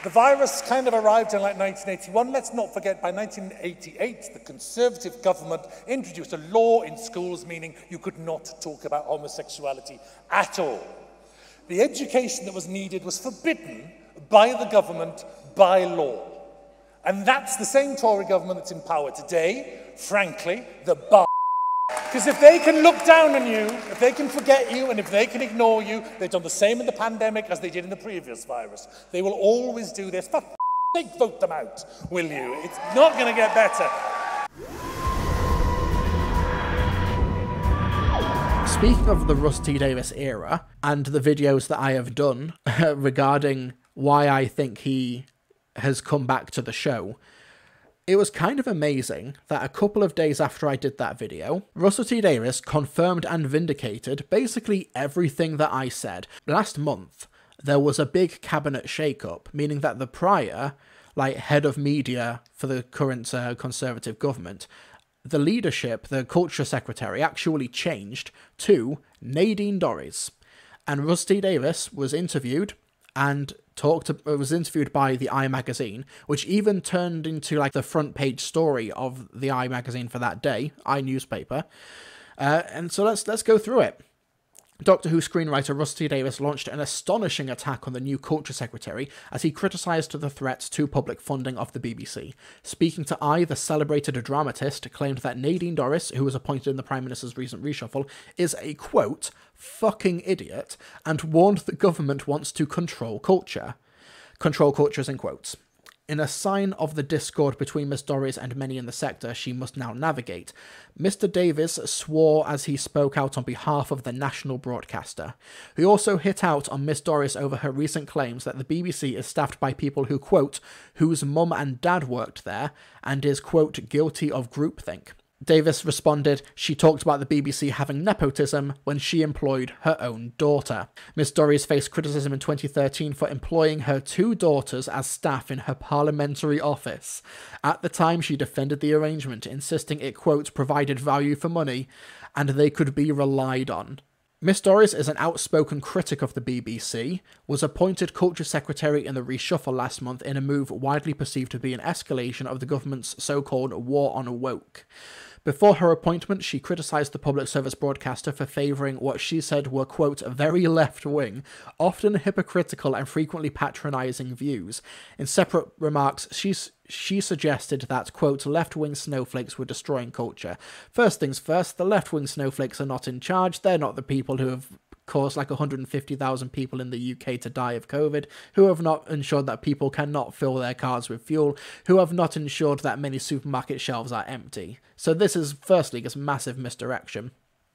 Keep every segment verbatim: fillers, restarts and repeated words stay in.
The virus kind of arrived in like nineteen eighty-one. Let's not forget, by nineteen eighty-eight, the Conservative government introduced a law in schools meaning you could not talk about homosexuality at all. The education that was needed was forbidden by the government by law. And that's the same Tory government that's in power today, frankly, the bar. Because if they can look down on you, if they can forget you, and if they can ignore you, they've done the same in the pandemic as they did in the previous virus. They will always do this. For f***ing sake, vote them out, will you? It's not going to get better. Speaking of the Russ T Davies era, and the videos that I have done regarding why I think he has come back to the show, it was kind of amazing that a couple of days after I did that video, Russell T Davies confirmed and vindicated basically everything that I said. Last month, there was a big cabinet shake-up, meaning that the prior, like, head of media for the current uh, Conservative government, the leadership, the culture secretary, actually changed to Nadine Dorries. And Russ T Davies was interviewed and talked was interviewed by the i magazine, which even turned into like the front page story of the i magazine for that day, i newspaper. Uh, and so let's let's go through it. Doctor Who screenwriter Russ T Davies launched an astonishing attack on the new Culture Secretary as he criticised the threats to public funding of the B B C. Speaking to I, the celebrated dramatist claimed that Nadine Dorries, who was appointed in the Prime Minister's recent reshuffle, is a, quote, fucking idiot, and warned the government wants to control culture. Control culture is in quotes. In a sign of the discord between Miss Dorries and many in the sector she must now navigate, Mister Davies swore as he spoke out on behalf of the national broadcaster. He also hit out on Miss Dorries over her recent claims that the B B C is staffed by people who, quote, whose mum and dad worked there, and is, quote, guilty of groupthink. Davies responded, she talked about the B B C having nepotism when she employed her own daughter. Miss Dorries faced criticism in twenty thirteen for employing her two daughters as staff in her parliamentary office. At the time, she defended the arrangement, insisting it, quote, provided value for money, and they could be relied on. Miss Dorries is an outspoken critic of the B B C, was appointed Culture Secretary in the reshuffle last month in a move widely perceived to be an escalation of the government's so-called war on woke. Before her appointment, she criticised the public service broadcaster for favouring what she said were, quote, very left-wing, often hypocritical and frequently patronising views. In separate remarks, she, she suggested that, quote, left-wing snowflakes were destroying culture. First things first, the left-wing snowflakes are not in charge. They're not the people who have caused like one hundred fifty thousand people in the U K to die of COVID, who have not ensured that people cannot fill their cars with fuel, who have not ensured that many supermarket shelves are empty. So this is, firstly, this massive misdirection.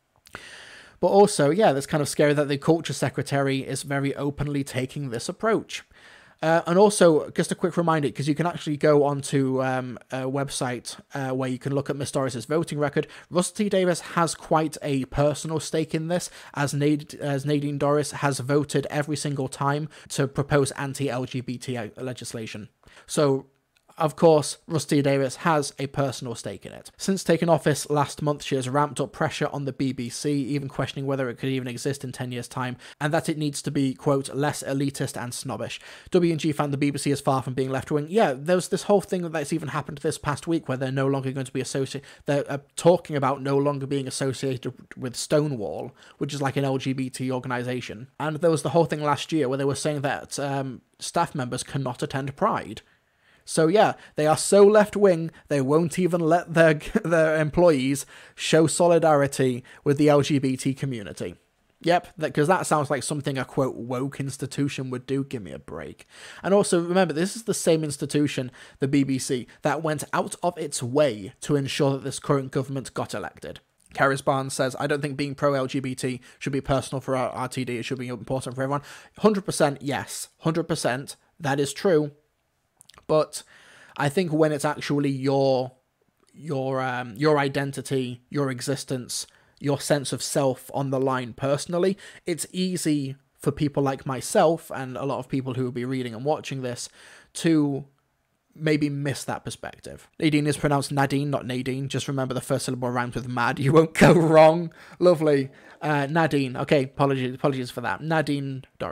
But also, yeah, that's kind of scary that the Culture Secretary is very openly taking this approach. Uh, and also, just a quick reminder, because you can actually go onto um, a website uh, where you can look at Miss Dorries' voting record. Russ T Davies has quite a personal stake in this, as, Nad- as Nadine Dorries has voted every single time to propose anti-L G B T legislation. So, of course, Russ T Davies has a personal stake in it. Since taking office last month, she has ramped up pressure on the B B C, even questioning whether it could even exist in ten years' time, and that it needs to be, quote, less elitist and snobbish. W and G found the B B C is far from being left-wing. Yeah, there's this whole thing that's even happened this past week where they're no longer going to be associated, they're uh, talking about no longer being associated with Stonewall, which is like an L G B T organisation. And there was the whole thing last year where they were saying that um, staff members cannot attend Pride. So yeah, they are so left-wing, they won't even let their their employees show solidarity with the L G B T community. Yep, because that, that sounds like something a, quote, woke institution would do. Give me a break. And also, remember, this is the same institution, the B B C, that went out of its way to ensure that this current government got elected. Karis Barnes says, I don't think being pro-L G B T should be personal for our R T D, it should be important for everyone. one hundred percent yes, one hundred percent, that is true. But I think when it's actually your your um, your identity, your existence, your sense of self on the line personally, it's easy for people like myself and a lot of people who will be reading and watching this to maybe miss that perspective. Nadine is pronounced Nadine, not Nadine. Just remember the first syllable rhymes with mad. You won't go wrong. Lovely. Uh, Nadine. Okay, apologies, apologies for that. Nadine Dorries.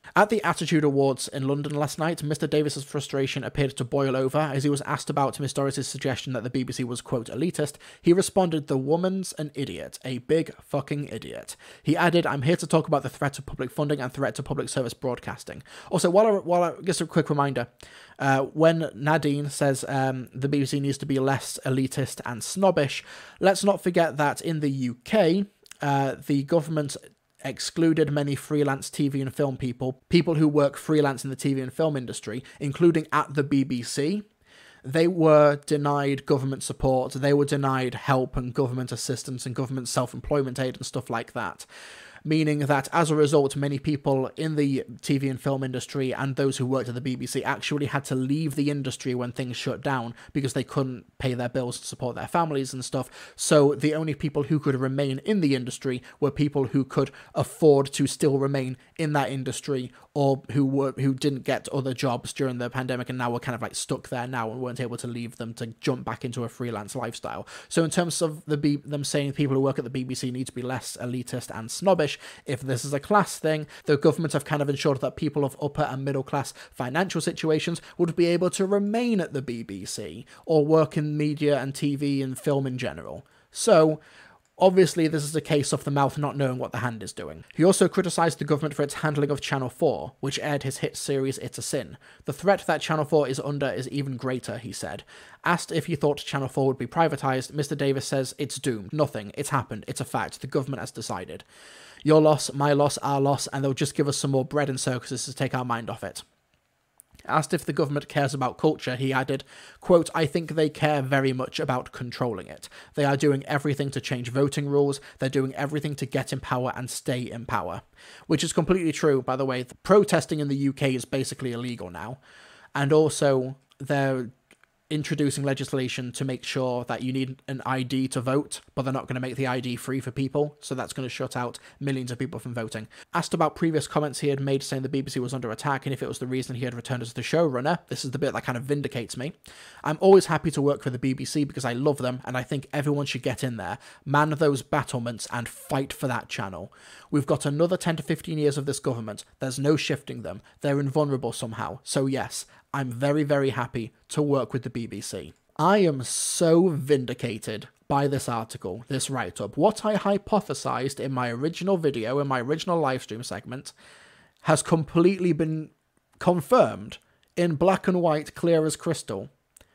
At the Attitude Awards in London last night, Mister Davis's frustration appeared to boil over as he was asked about Miss Doris's suggestion that the B B C was, quote, elitist. He responded, "The woman's an idiot, a big fucking idiot." He added, "I'm here to talk about the threat of public funding and threat to public service broadcasting." Also, while I, while I, just a quick reminder, uh, when Nadine says um, the B B C needs to be less elitist and snobbish, let's not forget that in the U K, uh, the government excluded many freelance T V and film people, people who work freelance in the T V and film industry, including at the B B C. They were denied government support, they were denied help and government assistance and government self-employment aid and stuff like that. Meaning that as a result, many people in the T V and film industry and those who worked at the B B C actually had to leave the industry when things shut down because they couldn't pay their bills to support their families and stuff. So the only people who could remain in the industry were people who could afford to still remain in that industry, or who were who didn't get other jobs during the pandemic and now were kind of like stuck there now and weren't able to leave them to jump back into a freelance lifestyle. So in terms of the B- them saying people who work at the B B C need to be less elitist and snobbish, if this is a class thing, the government have kind of ensured that people of upper and middle class financial situations would be able to remain at the B B C or work in media and T V and film in general. So obviously, this is a case of the mouth not knowing what the hand is doing. He also criticised the government for its handling of Channel four, which aired his hit series It's a Sin. The threat that Channel four is under is even greater, he said. Asked if he thought Channel four would be privatised, Mister Davis says, "It's doomed. Nothing. It's happened. It's a fact. The government has decided. Your loss, my loss, our loss, and they'll just give us some more bread and circuses to take our mind off it." Asked if the government cares about culture, he added, quote, "I think they care very much about controlling it. They are doing everything to change voting rules. They're doing everything to get in power and stay in power." Which is completely true, by the way. The protesting in the U K is basically illegal now. And also, they're introducing legislation to make sure that you need an I D to vote, but they're not going to make the I D free for people, so that's going to shut out millions of people from voting. Asked about previous comments he had made saying the B B C was under attack and if it was the reason he had returned as the showrunner, this is the bit that kind of vindicates me. "I'm always happy to work for the B B C because I love them and I think everyone should get in there, man those battlements and fight for that channel. We've got another ten to fifteen years of this government. There's no shifting them. They're invulnerable somehow. So yes, I'm very, very happy to work with the B B C." I am so vindicated by this article, this write-up. What I hypothesized in my original video, in my original livestream segment, has completely been confirmed in black and white, clear as crystal,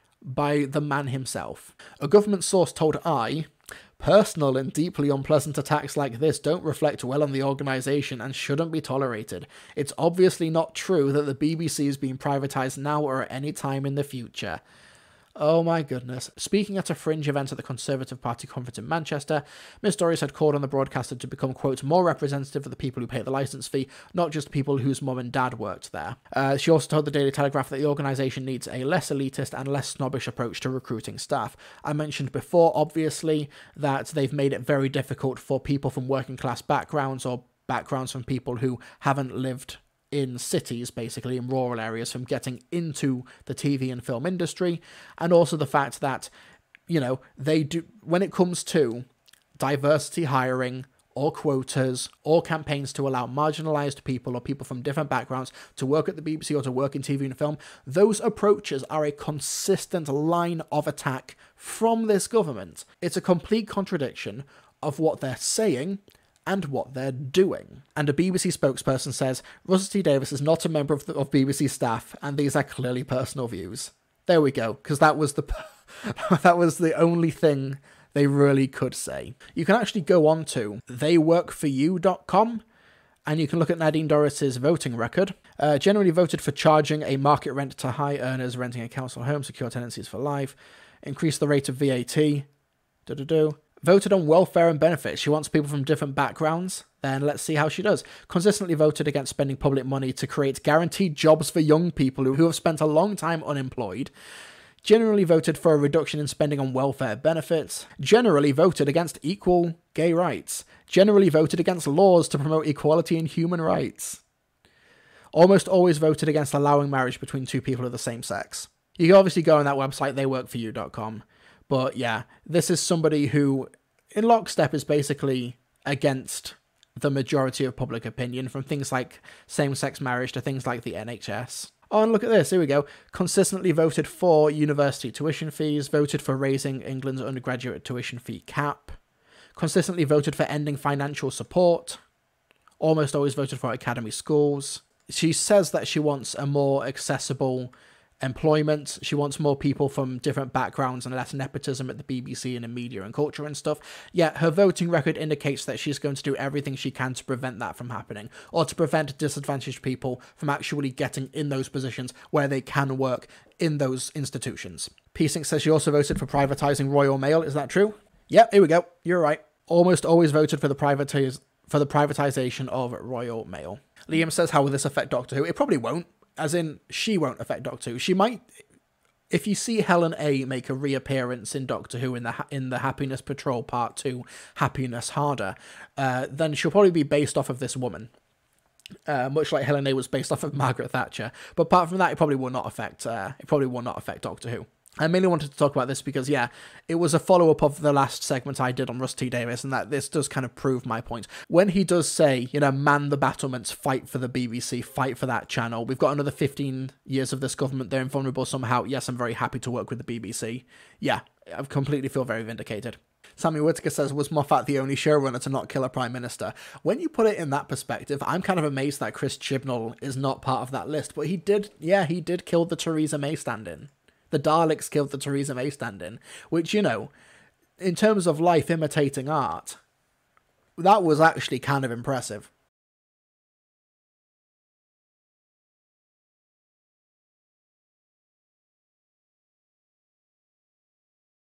by the man himself. A government source told I, "Personal and deeply unpleasant attacks like this don't reflect well on the organisation and shouldn't be tolerated. It's obviously not true that the B B C is being privatised now or at any time in the future." Oh my goodness. Speaking at a fringe event at the Conservative Party conference in Manchester, Miss Doris had called on the broadcaster to become, quote, more representative of the people who pay the licence fee, not just people whose mum and dad worked there. Uh, she also told the Daily Telegraph that the organisation needs a less elitist and less snobbish approach to recruiting staff. I mentioned before, obviously, that they've made it very difficult for people from working class backgrounds or backgrounds from people who haven't lived in cities, basically in rural areas, from getting into the T V and film industry, and also the fact that, you know, they do, when it comes to diversity hiring or quotas or campaigns to allow marginalised people or people from different backgrounds to work at the B B C or to work in T V and film, those approaches are a consistent line of attack from this government. It's a complete contradiction of what they're saying and what they're doing. And a B B C spokesperson says, Russell T Davies is not a member of, the, of B B C staff, and these are clearly personal views. There we go, because that was the that was the only thing they really could say. You can actually go on to they work for you dot com, and you can look at Nadine Dorris's voting record. Uh, generally voted for charging a market rent to high earners renting a council home, secure tenancies for life, increase the rate of V A T, do-do-do. Voted on welfare and benefits. She wants people from different backgrounds. Then let's see how she does. Consistently voted against spending public money to create guaranteed jobs for young people who have spent a long time unemployed. Generally voted for a reduction in spending on welfare benefits. Generally voted against equal gay rights. Generally voted against laws to promote equality and human rights. Almost always voted against allowing marriage between two people of the same sex. You can obviously go on that website, they work for you dot com. But yeah, this is somebody who, in lockstep, is basically against the majority of public opinion, from things like same-sex marriage to things like the N H S. Oh, and look at this, here we go. Consistently voted for university tuition fees, voted for raising England's undergraduate tuition fee cap, consistently voted for ending financial support, almost always voted for academy schools. She says that she wants a more accessible employment. She wants more people from different backgrounds and less nepotism at the B B C and in media and culture and stuff. Yet her voting record indicates that she's going to do everything she can to prevent that from happening, or to prevent disadvantaged people from actually getting in those positions where they can work in those institutions. P-Sync says she also voted for privatising Royal Mail. Is that true? Yep, here we go. You're right. Almost always voted for the privatiz- for the privatisation of Royal Mail. Liam says, how will this affect Doctor Who? It probably won't. As in, she won't affect Doctor Who. She might... If you see Helen A make a reappearance in Doctor Who in the in the Happiness Patrol Part two, Happiness Harder, uh, then she'll probably be based off of this woman. Uh, much like Helen A was based off of Margaret Thatcher. But apart from that, it probably will not affect, uh, it probably will not affect Doctor Who. I mainly wanted to talk about this because, yeah, it was a follow-up of the last segment I did on Russ T Davies, and that this does kind of prove my point. When he does say, you know, man the battlements, fight for the B B C, fight for that channel, we've got another fifteen years of this government, they're invulnerable somehow, yes, I'm very happy to work with the B B C. Yeah, I completely feel very vindicated. Sammy Whittaker says, was Moffat the only showrunner to not kill a Prime Minister? When you put it in that perspective, I'm kind of amazed that Chris Chibnall is not part of that list, but he did, yeah, he did kill the Theresa May stand-in. The Daleks killed the Theresa May stand-in, which, you know, in terms of life imitating art, that was actually kind of impressive.